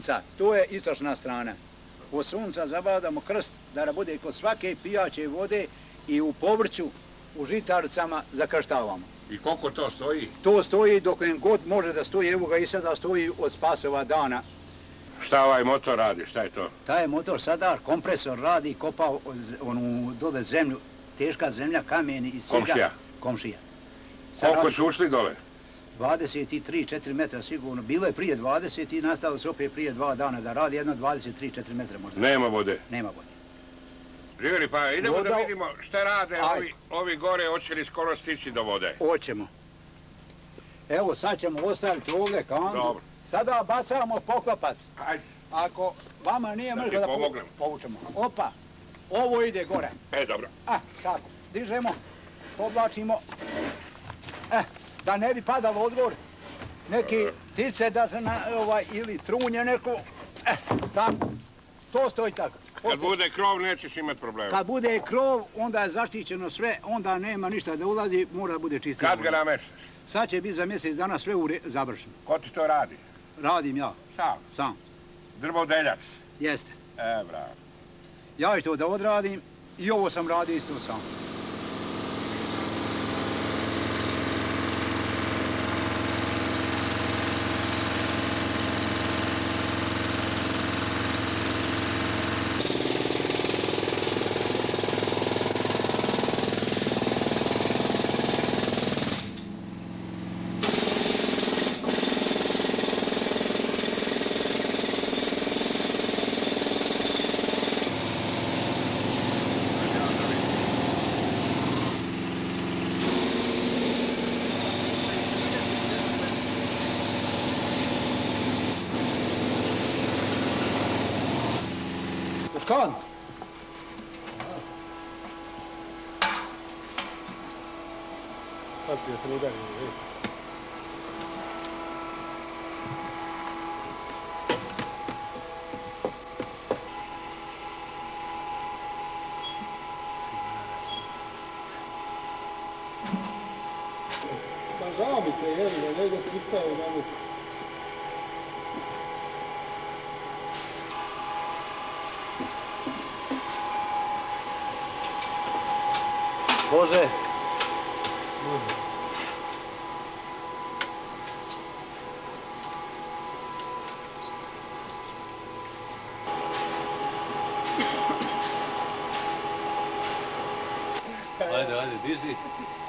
To je istočna strana. Od sunca zabadamo krst da bude kod svake pijaće vode i u povrću, u žitaricama zakrštavamo. I koliko to stoji? To stoji dok god može da stoji, evo ga i sada stoji od Spasova dana. Šta ovaj motor radi, šta je to? Taj motor sada, kompresor radi, kopa onu dole zemlju, teška zemlja, kameni i svega. Komšija? Komšija. Koliko su ušli dole? 23-4 metra sigurno. Bilo je prije 20 i nastavilo se opet prije 2 dana da radi jedno 23-4 metra možda. Nema vode? Nema vode. Živjeli, pa idemo da vidimo šta rade ovi gore, hoće li skoro stići do vode? Hoćemo. Evo sad ćemo ostaviti ovdje kantu. Dobro. Sada bacamo poklapac. Hajde. Ako vama nije možda da povučemo. Opa, ovo ide gore. Dobro. Tako, dižemo, povlačimo. Da ne bi padalo odgor. Neki ptice da se ili trunje neko. Tako, to stoji tako. Kad bude krov nećeš imati problema. Kad bude krov, onda je zaštićeno sve, onda nema ništa da ulazi, mora da bude čisto. Kad ga nameštaš? Sad će biti za mjesec dana sve završeno. Ko ti to radi? Radim ja. Sam? Sam. Drvodeljac? Jeste. Bravo. Ja ću to da odradim i ovo sam radio isto sam. Kan. Paspio, te ne udari. Pa žao mi te, da ne ide pristao na muku. Može. Ajde, diži.